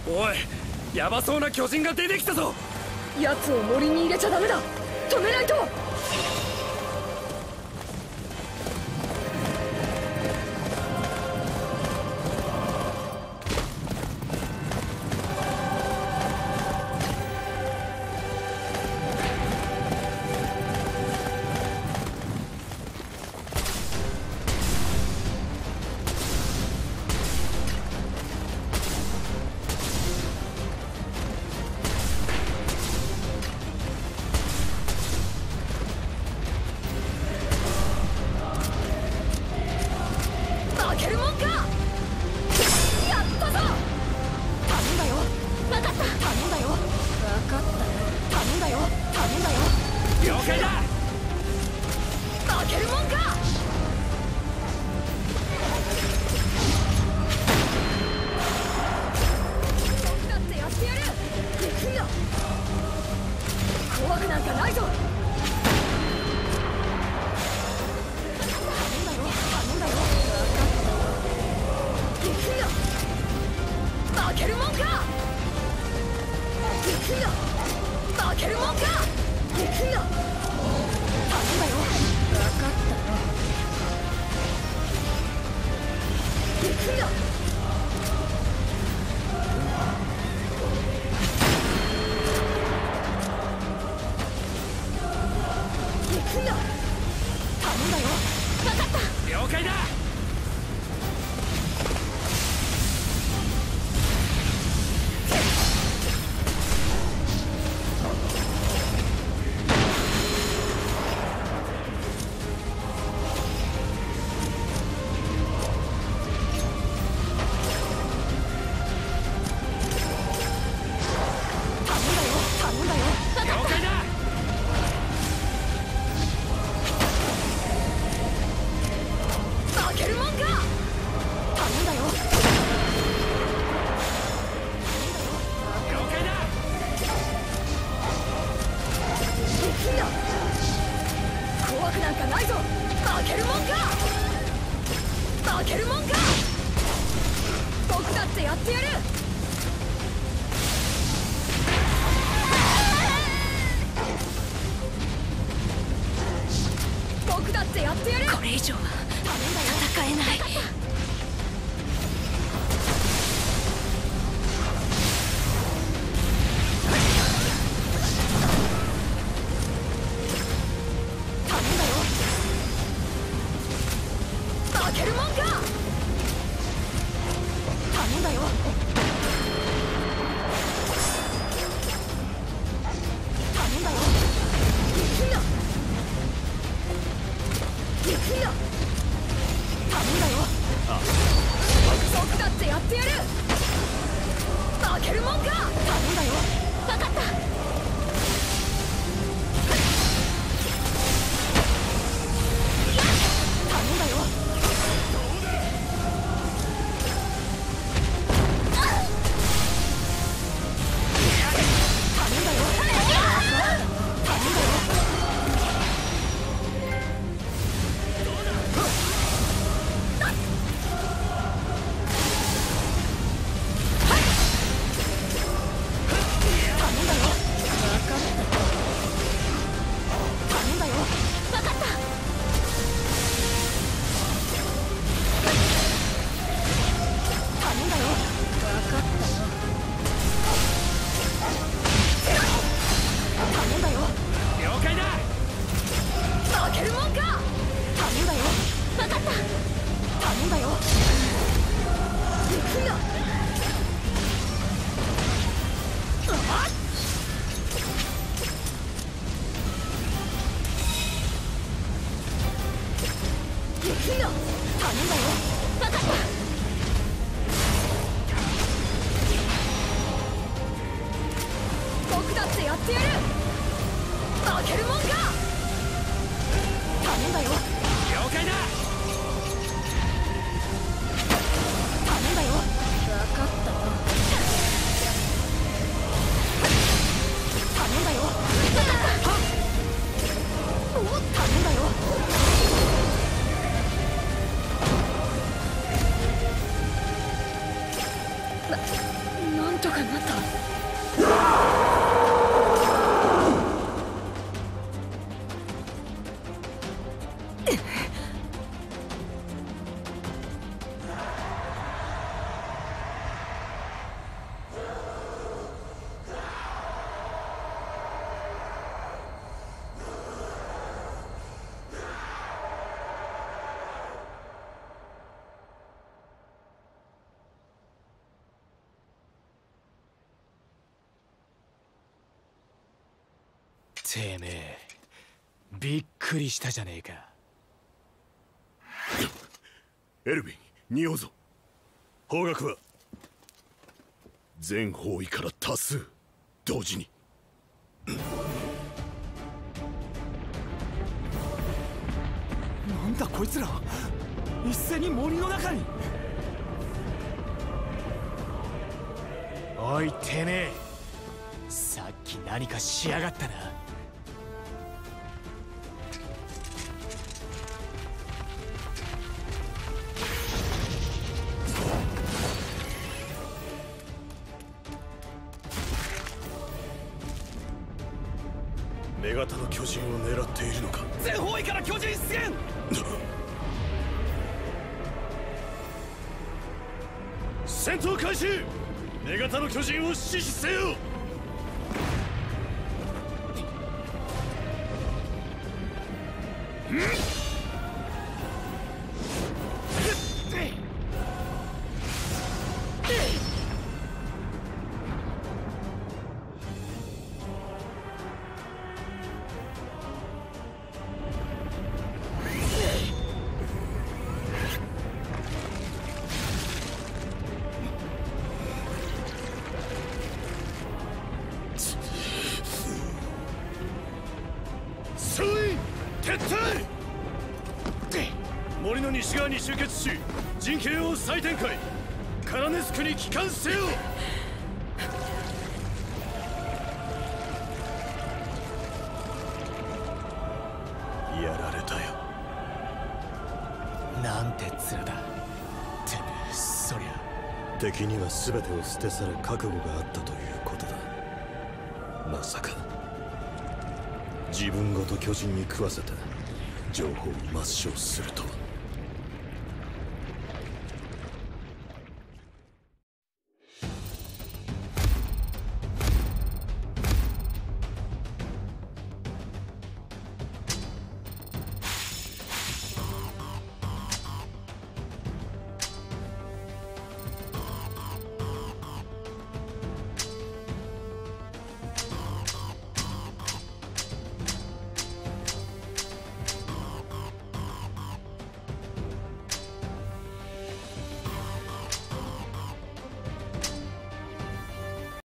おい、ヤバそうな巨人が出てきたぞ。 奴を森に入れちゃダメだ。止めないと。 これ以上は戦えない。 なんなんとかなった。 てめえびっくりしたじゃねえか。 エルヴィン、匂うぞ。方角は全方位から多数同時に。 なんだこいつら、一斉に森の中に。おいてめえ、さっき何かしやがったな。 女型の巨人を狙っているのか。 全方位から巨人出現。 戦闘開始。女型の巨人を死守せよ。森の西側に集結し、陣形を再展開。カラネスクに帰還せよ。やられたよ。 なんて面だ。てめえ、そりゃ敵には全てを捨て去る覚悟があったということだ。まさか自分ごと巨人に食わせて情報を抹消するとは。